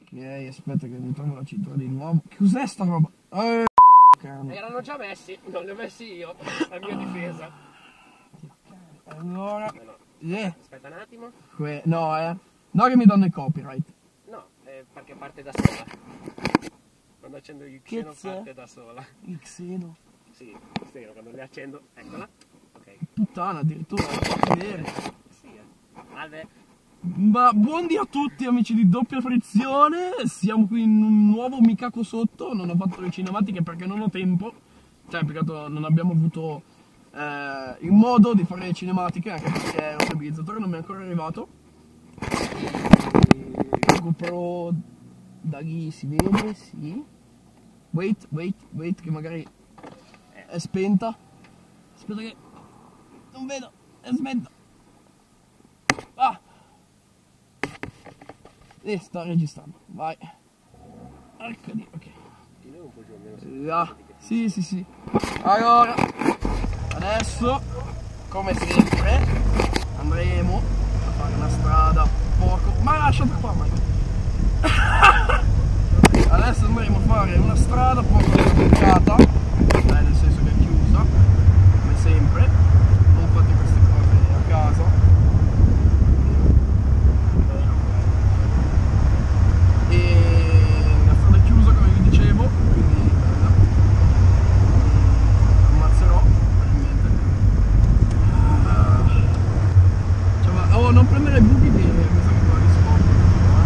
Ok, aspetta che mi trovo la cintura di nuovo. Che cos'è sta roba? Erano già messi, non li ho messi io, a mia difesa. Allora... Aspetta un attimo. No, no che mi danno il copyright. No, perché parte da sola. Quando accendo il xeno parte da sola. Il xeno? Sì, il xeno, quando li accendo, eccola. Ok. Puttana, addirittura, vedere. Sì, Salve. Ma buondì a tutti amici di Doppia Frizione, siamo qui in un nuovo Mikako sotto, non ho fatto le cinematiche perché non ho tempo, cioè perché non abbiamo avuto il modo di fare le cinematiche, anche perché lo stabilizzatore non mi è ancora arrivato. La GoPro da lì si vede, sì. Wait, che magari è spenta. Aspetta che non vedo, è spenta. Ah! E sta registrando, vai. Eccoli, ok. Là. Sì. Allora, adesso, come sempre, andremo a fare una strada poco... Ma lasciate qua, Mike. Adesso andremo a fare una strada poco complicata, nel senso che è chiusa, come sempre. Non fate queste cose a casa. E la strada è chiusa come vi dicevo, quindi ammazzerò probabilmente. Cioè, non prendere buchi che mi sa che qua li scopro.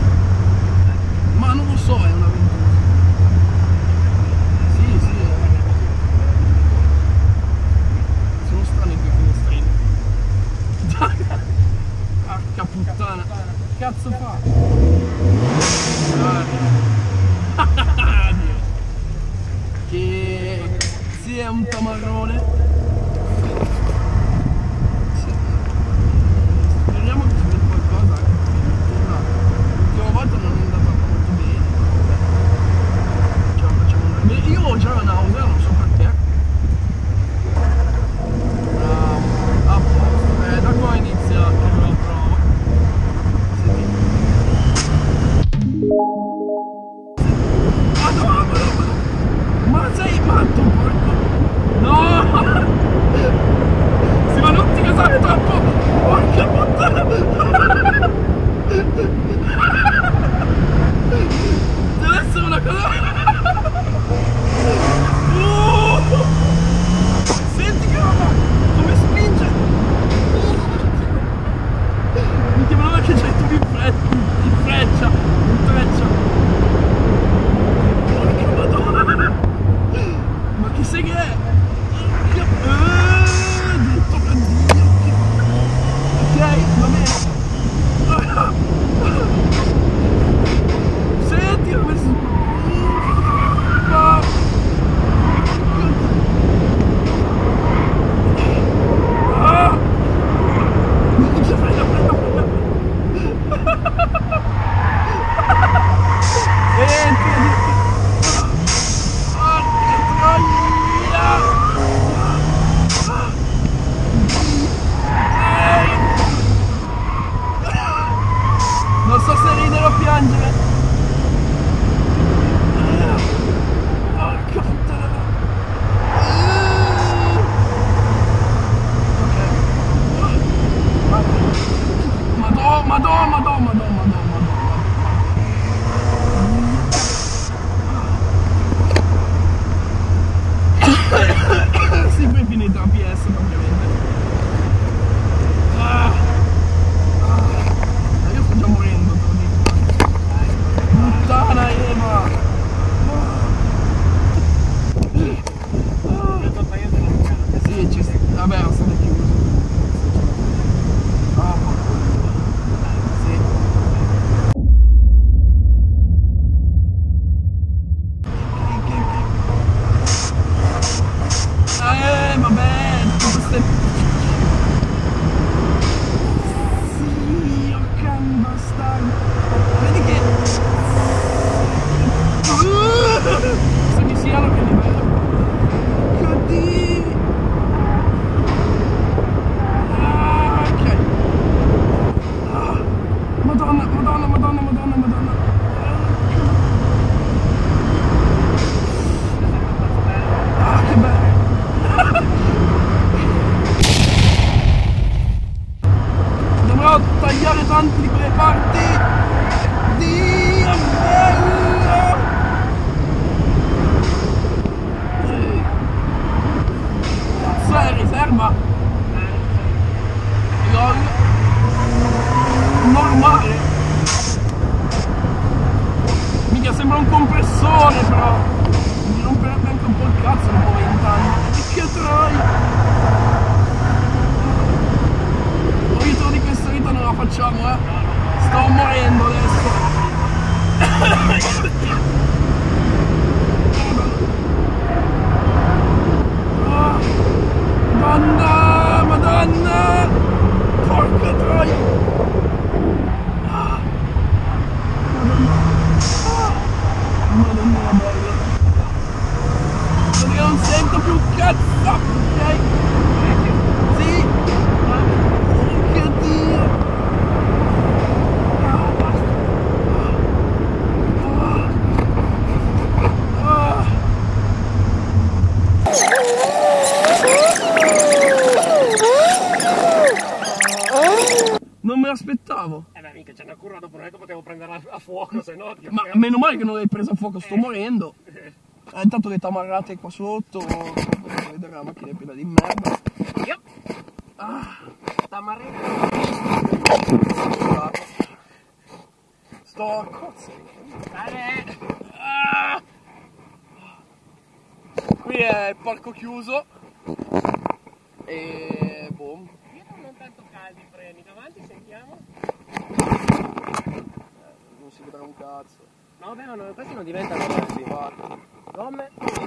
Ma non lo so, è una ventosa. Sì, sembra un compressore, però mi romperebbe anche un po' il cazzo dopo 20 anni. Che troia! Un ritiro di questa vita non la facciamo, sto morendo adesso. Madonna, madonna, porca troia. Madonna la bella. Non sento più un cazzo, ok? Sì. Che Dio. Non me l'aspettavo. Beh, mica c'è una curva dopo, non è che potevo prenderla a fuoco, se no. Ma meno male che non l'hai presa a fuoco, sto morendo. Intanto le tamarrate qua sotto, potete vedere la macchina è piena di merda. Tamarrino. Sto a cozze. Qui è il parco chiuso. E boom. Dietro non tanto caldi i freni, davanti sentiamo. Non si vedrà un cazzo. No, beh, no, questi non diventano caldi. Gomme.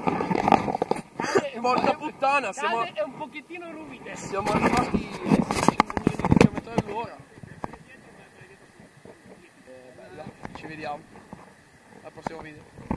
Porca puttana, siamo Calde e un pochettino ruvide. arrivati a 100 km all'ora. Bella, ci vediamo al prossimo video.